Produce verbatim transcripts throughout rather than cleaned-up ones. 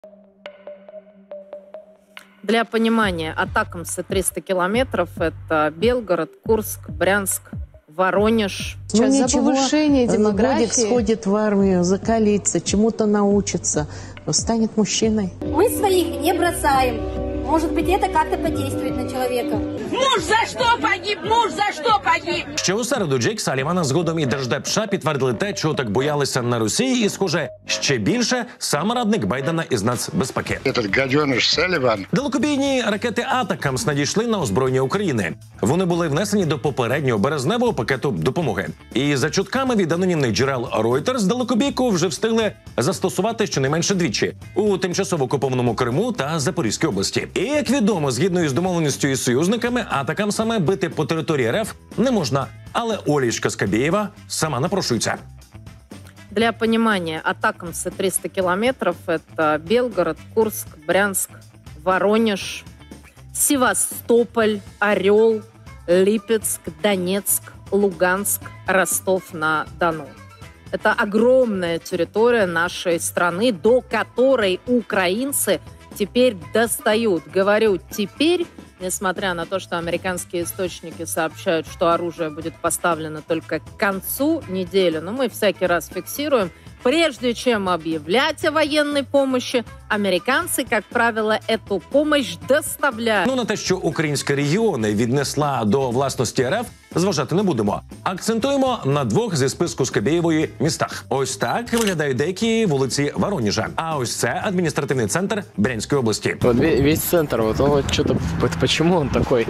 Для понимания, Атакамсы триста километров – это Белгород, Курск, Брянск, Воронеж. Сейчас ну, за ничего, повышение демографии. Годик сходит в армию, закалится, чему-то научится, станет мужчиной. Мы своих не бросаем. Может быть, это как-то подействует на человека. Муж за що погиб? Муж за що погиб? Ще у середу Джейк Саліван, а згодом і Держдеп США підтвердили те, чого так боялися на Росії, і, схоже, ще більше сам радник Байдена із нацбезпеки. Этот гаденыш Саліван. Далекобійні ракети «Атакамс» надійшли на озброєння України. Вони були внесені до попереднього березневого пакету допомоги. І за чутками від анонімних джерел Reuters, далекобійку вже встигли застосувати щонайменше двічі у тимчасово окупованому Криму та Запорізькій області. І, як відомо, згідно із домовленістю із союзниками, «Атакамсами» бити по території РФ не можна. Але Олічка Скабєєва сама напрошується. Для понимания, Атакамсы триста километров – это Белгород, Курск, Брянск, Воронеж, Севастополь, Орел, Липецк, Донецк, Луганск, Ростов-на-Дону. Это огромная территория нашей страны, до которой украинцы теперь достают. Говорю «теперь», несмотря на то, что американские источники сообщают, что оружие будет поставлено только к концу недели, но мы всякий раз фиксируем, прежде чем объявлять о военной помощи, американцы, как правило, эту помощь доставляют. Ну, на те, що українські регіони віднесла до власності РФ, зважати не будемо. Акцентуємо на двох зі списку Скабєєвої містах. Ось так виглядають деякі вулиці Воронежа. А ось це адміністративний центр Брянської області. Вот весь центр, вот он вот что-то, почему он такой?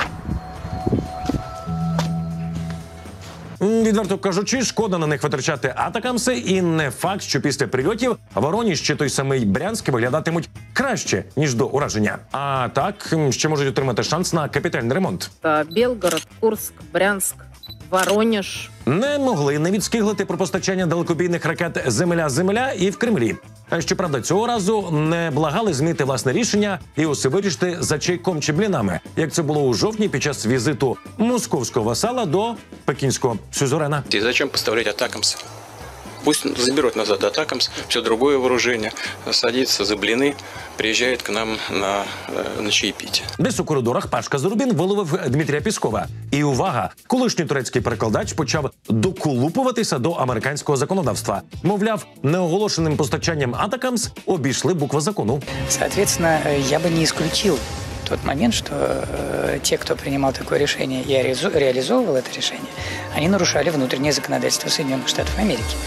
Відверто кажучи, шкода на них витрачати «Атакамси», і не факт, що після прильотів Воронеж чи той самий Брянськ виглядатимуть краще, ніж до ураження. А так, ще можуть отримати шанс на капітальний ремонт. Белгород, Курск, Брянск, Воронеж. Не могли не відскиглити про постачання далекобійних ракет «Земля-Земля» і в Кремлі. Щоправда, цього разу не благали змінити власне рішення і усе вирішити за чайком чи блінами, як це було у жовтні під час візиту московського васала до пекінського сюзерена. И зачем поставлять «Атакамс»? Пусть заберут назад «Атакамс», все другое вооружение, садится за блины, приезжает к нам на, на чаепитие. Десь у коридорах Пашка Зарубін виловив Дмитрія Піскова. І увага! Колишній турецький перекладач почав доколупуватися до американського законодавства. Мовляв, неоголошеним постачанням «Атакамс» обійшли буква закону. Соответственно, я бы не исключил тот момент, что э, те, кто принимал такое решение и реализовывал это решение, они нарушали внутреннее законодательство Соединенных Штатов Америки.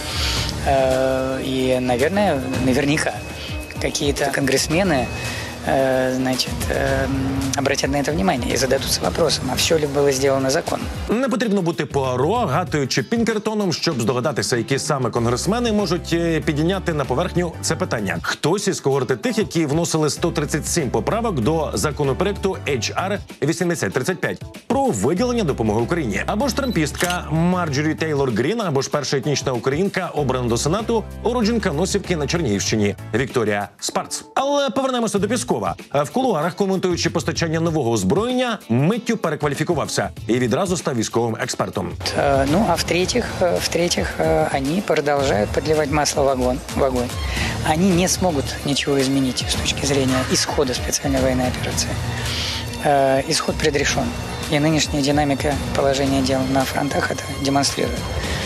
Э, и, наверное, наверняка какие-то конгрессмены э, значит, э, обратят на это внимание и зададутся вопросом, а все ли было сделано законно. Не потрібно бути Пуаро, Агатою чи Пінкертоном, щоб здогадатися, які саме конгресмени можуть підняти на поверхню це питання. Хтось із когорти тих, які вносили сто тридцять сім поправок до законопроекту Ейч Ар вісімдесят тридцять п'ять про виділення допомоги Україні. Або ж трампістка Марджорі Тейлор Грін, або ж перша етнічна українка, обрана до Сенату, уродженка Носівки на Чернігівщині Вікторія Спарц. Але повернемося до Піскова. В кулуарах, коментуючи постачання нового озброєння, миттю перекваліфікувався і відразу став військовим експертом. Ну, а в-третьих, в-третьих, они продолжают подливать масло в огонь, в огонь. Они не смогут ничего изменить с точки зрения исхода специальной военной операции. Исход предрешен. И нынешняя динамика положения дел на фронтах это демонстрирует.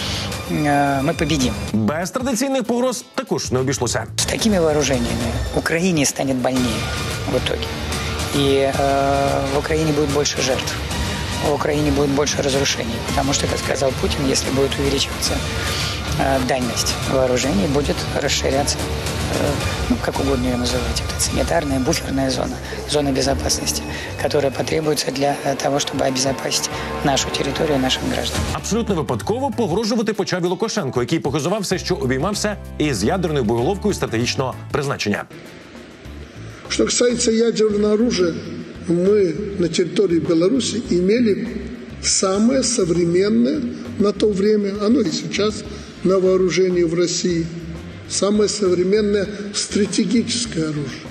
Мы победим. Без традиційних погроз також не обійшлося. С такими вооружениями Украине станет больнее в итоге. И э, в Украине будет больше жертв. В Украине будет больше разрушений. Потому что, как сказал Путин, если будет увеличиваться э, дальность вооружений, будет расширяться, э, ну, как угодно ее называть, это санитарная, буферная зона, зона безопасности, которая потребуется для того, чтобы обезопасить нашу территорию, наших граждан. Абсолютно випадково погрожувати почав і Лукашенко, який похизувався, що обіймався із ядерною боєголовкою стратегічного призначення. Что касается ядерного оружия, мы на территории Беларуси имели самое современное на то время, оно и сейчас на вооружении в России, самое современное стратегическое оружие.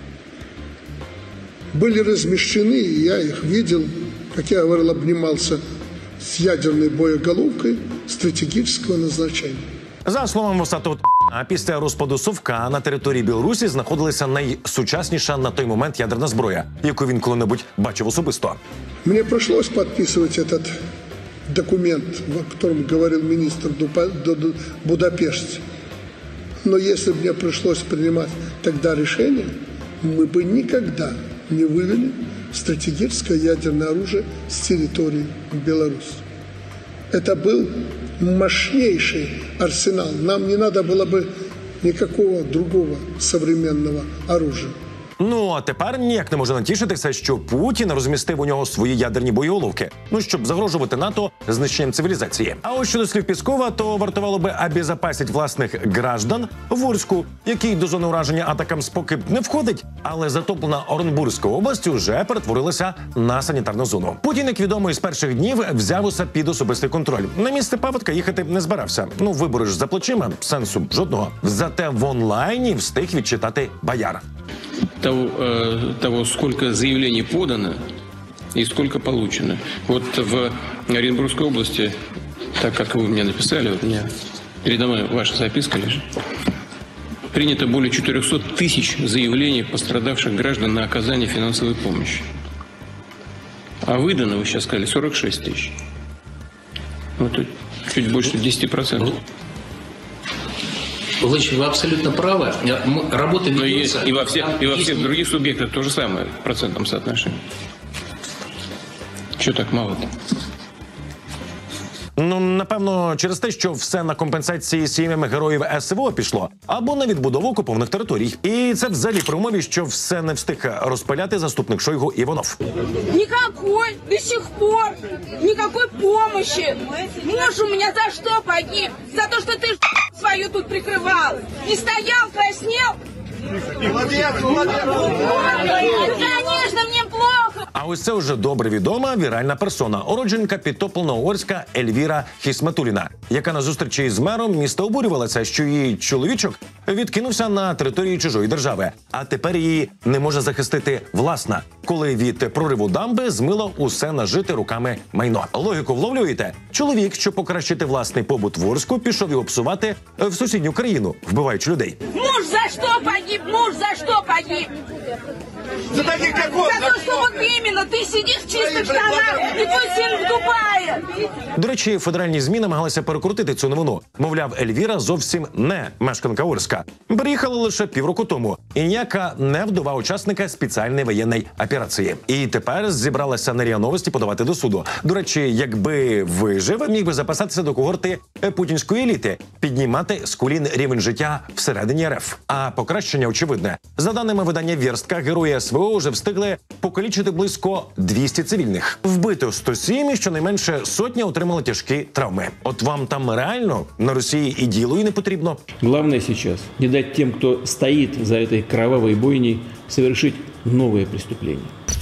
Были размещены, и я их видел, как я говорил, обнимался с ядерной боеголовкой стратегического назначения. За словом Васатого А після розпаду Совка на території Білорусі знаходилася найсучасніша на той момент ядерна зброя, яку він коли-небудь бачив особисто. Мне пришлось подписывать этот документ, о котором говорил министр Будапешт. Но если бы мне пришлось принимать тогда решение, мы бы никогда не вывели стратегическое ядерное оружие с территории Беларуси. Это был мощнейший арсенал. Нам не надо было бы никакого другого современного оружия. Ну, а тепер ніяк не може натішитися, що Путін розмістив у нього свої ядерні боєголовки, ну, щоб загрожувати НАТО знищенням цивілізації. А ось щодо слів Піскова, то вартувало би обезопасити власних граждан в Орську, який до зони ураження атакамс поки не входить, але затоплена Оренбурзька область уже перетворилася на санітарну зону. Путін, як відомо, із перших днів взяв усе під особистий контроль. На місце паводка їхати не збирався. Ну, вибори ж за плечима, сенсу жодного. Зате в онлайні встиг відчитати бояр. Того, э, того, сколько заявлений подано и сколько получено. Вот в Оренбургской области, так как вы мне написали, вот у меня передо мной ваша записка лежит, принято более четырехсот тысяч заявлений пострадавших граждан на оказание финансовой помощи. А выдано, вы сейчас сказали, сорок шесть тысяч. Ну, тут чуть больше десяти процентов. Владимир, вы абсолютно правы. Работа ведется. И во всех, и во всех других субъектах то же самое в процентном соотношении. Чего так мало-то? Ну, напевно, через те, що все на компенсації сім'ями героїв СВО пішло, або на відбудову окупованих територій. І це взагалі при умові, що все не встиг розпиляти заступник Шойгу Іванов. Никакой, до сих пор, никакой помощи. Муж у меня за что погиб? За то, что ты свою тут прикрывал. Не стоял, краснел. Конечно, мне плохо. А ось це вже добре відома віральна персона, уродженка підтопленого Орська Ельвіра Хісматуліна, яка на зустрічі з мером міста обурювалася, що її чоловічок відкинувся на території чужої держави, а тепер її не може захистити власна, коли від прориву дамби змило усе нажите руками майно. Логіку вловлюєте? Чоловік, щоб покращити власний побут в Орську, пішов його псувати в сусідню країну, вбиваючи людей. Муж за что погиб? Муж за что погиб? За таких как он. За то, что вот именно ты сидишь в чистых штанах, и твой сын в Дубае. До речі, федеральні ЗМІ намагалися перекрутити цю новину. Мовляв, Ельвіра зовсім не мешканка Орська. Приїхала лише півроку тому. І ніяка не вдова учасника спеціальної воєнної операції. І тепер зібралася на РІА Новості подавати до суду. До речі, якби вижив, міг би записатися до когорти путінської еліти, піднімати з колін рівень життя всередині РФ. А покращення очевидне. За даними видання «Вєрстка», герої СВО вже встигли покалічити близько двісті цивільних. Вбито сто сім і щонайменше сотня отримали тяжкі травми. От вам там реально на Росії і ділу і не потрібно. Главное сейчас не дать тем, кто стоит за этой кровавой бойней, совершить новые преступления.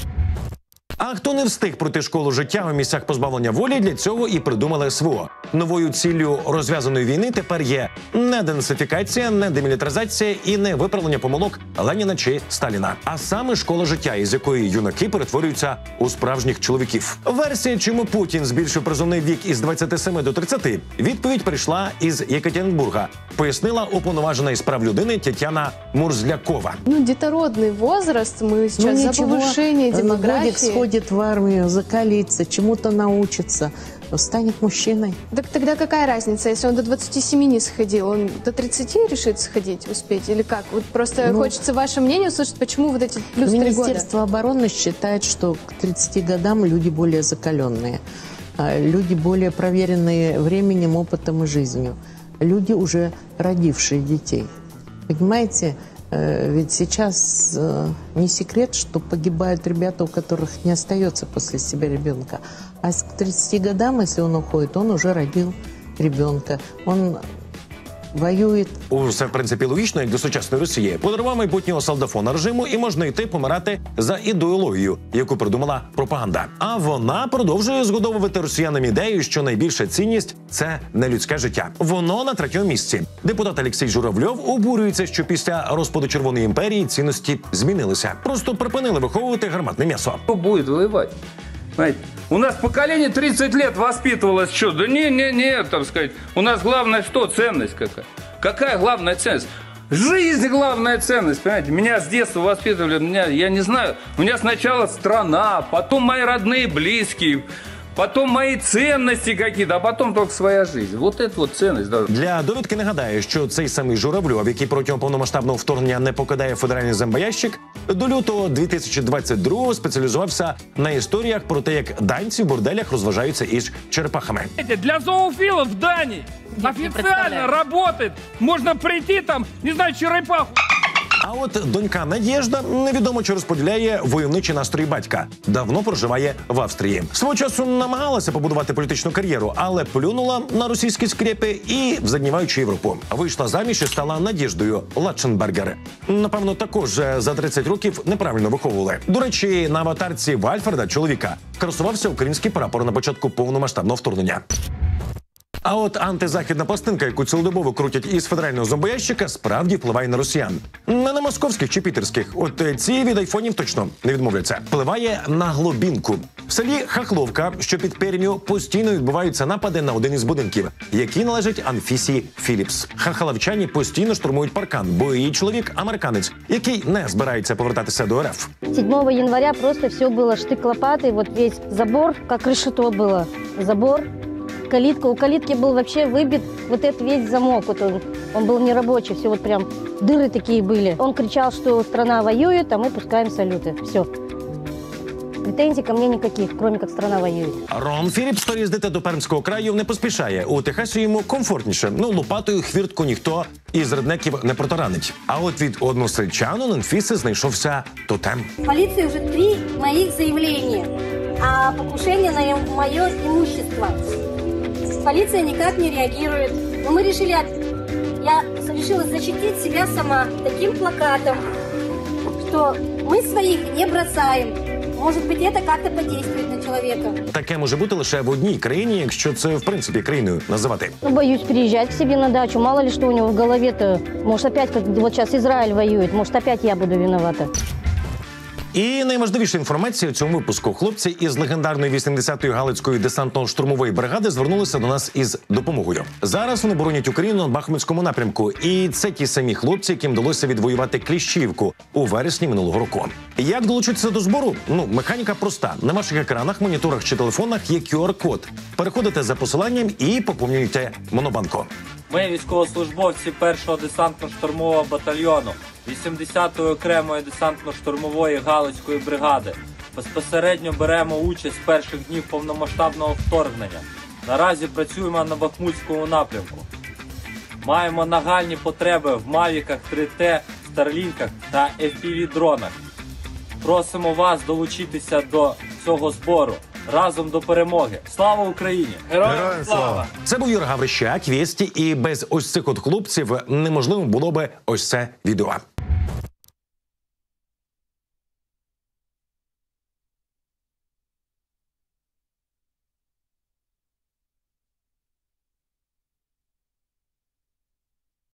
А хто не встиг пройти школу життя у місцях позбавлення волі, для цього і придумали СВО. Новою ціллю розв'язаної війни тепер є не денацифікація, не демілітаризація і не виправлення помилок Леніна чи Сталіна, а саме школа життя, із якої юнаки перетворюються у справжніх чоловіків. Версія, чому Путін збільшив призовний вік із двадцяти семи до тридцяти, відповідь прийшла із Єкатеринбурга, пояснила уповноважена із прав людини Тетяна Мурзлякова. Ну, детородный возраст, мы сейчас ну, за ничего, повышение демографии. Годик сходит в армию, закалится, чему-то научится, станет мужчиной. Так тогда какая разница, если он до двадцати семи не сходил, он до тридцати решит сходить, успеть, или как? Вот просто ну, хочется ваше мнение услышать, почему вот эти плюс три года. Министерство обороны считает, что к тридцати годам люди более закаленные, люди более проверенные временем, опытом и жизнью, люди, уже родившие детей. Понимаете? Ведь сейчас не секрет, что погибают ребята, у которых не остается после себя ребенка. А к тридцати годам, если он уходит, он уже родил ребенка. Он воює. Усе, в принципі, логічно, як для сучасної Росії. Подарував майбутнього солдафона режиму і можна йти помирати за ідеологію, яку придумала пропаганда. А вона продовжує згодовувати росіянам ідею, що найбільша цінність – це не людське життя. Воно на третьому місці. Депутат Олексій Журавльов обурюється, що після розпаду Червоної імперії цінності змінилися. Просто припинили виховувати гарматне м'ясо. Хто буде воювати? Знаете, у нас поколение тридцать лет воспитывалось, что? Да не-не-не, так сказать. У нас главное что? Ценность какая. Какая главная ценность? Жизнь главная ценность, понимаете? Меня с детства воспитывали, меня, я не знаю, у меня сначала страна, потом мои родные, близкие, потом мои ценности какие-то, а потом только своя жизнь. Вот это вот ценность. Для довідки нагадаю, що цей самий Журавльов, який протягом повномасштабного вторгнення не покидає федеральний зомбоящик, до лютого дві тисячі двадцять другого спеціалізувався на історіях про те, як данці в борделях розважаються із черепахами. Для зоофилов в Дании официально работает. Можно прийти там, не знаю, черепаху. А от донька Надєжда невідомо чи розподіляє войовничі настрої батька. Давно проживає в Австрії. Свого часу намагалася побудувати політичну кар'єру, але плюнула на російські скрепи і, загніваючи Європу, вийшла заміж і стала Надєждою Латшенбергер. Напевно, також за тридцять років неправильно виховували. До речі, на аватарці Вальфреда, чоловіка, красувався український прапор на початку повномасштабного вторгнення. А от антизахідна пластинка, яку цілодобово крутять із федерального зомбоящика, справді впливає на росіян. Не на московських чи пітерських. От ці від айфонів точно не відмовляться. Впливає на глобінку. В селі Хахловка, що під Пермію, постійно відбуваються напади на один із будинків, який належить Анфісі Філіпс. Хахаловчані постійно штурмують паркан, бо її чоловік – американець, який не збирається повертатися до РФ. седьмого января просто все было штык-лопатой, вот весь забор, как решето было. Забор. Калитка. У калитки был вообще выбит вот этот весь замок. Вот он, он был нерабочий, все вот прям дыры такие были. Он кричал, что страна воюет, а мы пускаем салюты. Все. Претензий ко мне никаких, кроме как страна воюет. Рон Філіпс переїздити до Пермського краю не поспішає. У Техасі йому комфортніше. Ну, лопатою хвіртку ніхто із реднеків не протаранить. А от від односельчан у Анфіси знайшовся тотем. Полиции уже три моих заявления о покушении на мое имущество. Полиция никак не реагирует. Но мы решили, я решила защитить себя сама таким плакатом, что мы своих не бросаем. Может быть, это как-то подействует на человека. Таке може бути лише в одній країні, якщо це, в принципі, країною називати. Ну, боюсь переезжать к себе на дачу. Мало ли что у него в голове-то. Может, опять, как вот сейчас Израиль воюет, может, опять я буду виновата. І найважливіша інформація у цьому випуску. Хлопці із легендарної вісімдесятої Галицької десантно-штурмової бригади звернулися до нас із допомогою. Зараз вони боронять Україну на Бахмутському напрямку. І це ті самі хлопці, яким вдалося відвоювати Кліщіївку у вересні минулого року. Як долучитися до збору? Ну, механіка проста. На ваших екранах, моніторах чи телефонах є кю ар код. Переходите за посиланням і поповнюєте Монобанку. Ми військовослужбовці першого десантно-штурмового батальйону вісімдесятої окремої десантно-штурмової Галицької бригади. Безпосередньо беремо участь з перших днів повномасштабного вторгнення. Наразі працюємо на Бахмутському напрямку. Маємо нагальні потреби в Мавіках три те, Старлінках та еф пі ві-дронах. Просимо вас долучитися до цього збору. Разом до перемоги. Слава Україні! Героям слава! Це був Юрій Гаврищак, Вєсті, і без ось цих от хлопців неможливо було би ось це відео.